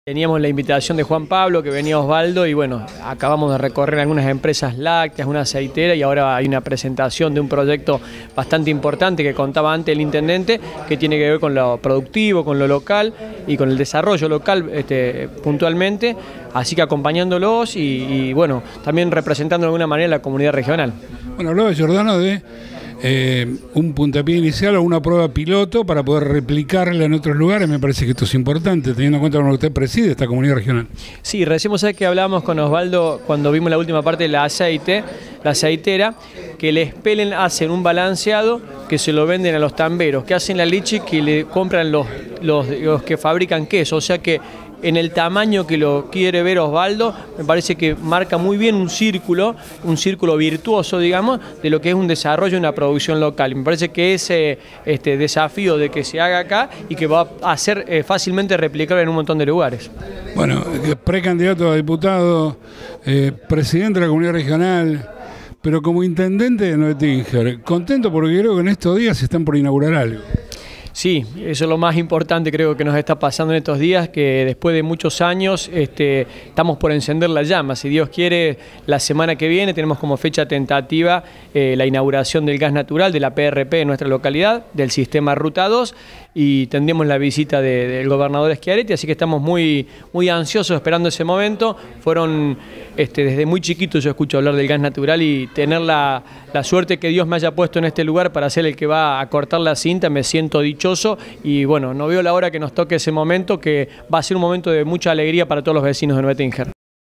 Teníamos la invitación de Juan Pablo, que venía Osvaldo, y bueno, acabamos de recorrer algunas empresas lácteas, una aceitera, y ahora hay una presentación de un proyecto bastante importante que contaba antes el intendente, que tiene que ver con lo productivo, con lo local y con el desarrollo local puntualmente, así que acompañándolos y bueno, también representando de alguna manera la comunidad regional. Bueno, hablaba Giordano de un puntapié inicial o una prueba piloto para poder replicarla en otros lugares. Me parece que esto es importante, teniendo en cuenta lo que usted preside, esta comunidad regional. Sí, recién vos sabés que hablábamos con Osvaldo cuando vimos la última parte de la aceitera, que les Pelen hacen un balanceado que se lo venden a los tamberos, que hacen la leche que le compran los que fabrican queso, o sea que en el tamaño que lo quiere ver Osvaldo, me parece que marca muy bien un círculo virtuoso, digamos, de lo que es un desarrollo y una producción local. Me parece que ese desafío de que se haga acá y que va a ser fácilmente replicable en un montón de lugares. Bueno, precandidato a diputado, presidente de la comunidad regional, pero como intendente de Nueve Tinger, contento porque creo que en estos días se están por inaugurar algo. Sí, eso es lo más importante creo que nos está pasando en estos días, que después de muchos años estamos por encender la llama. Si Dios quiere, la semana que viene tenemos como fecha tentativa la inauguración del gas natural de la PRP en nuestra localidad, del sistema Ruta 2, y tendremos la visita del gobernador Schiaretti, así que estamos muy ansiosos esperando ese momento. Fueron desde muy chiquito yo escucho hablar del gas natural y tener la suerte que Dios me haya puesto en este lugar para ser el que va a cortar la cinta, me siento dichoso y bueno, no veo la hora que nos toque ese momento, que va a ser un momento de mucha alegría para todos los vecinos de Nueve Tinger.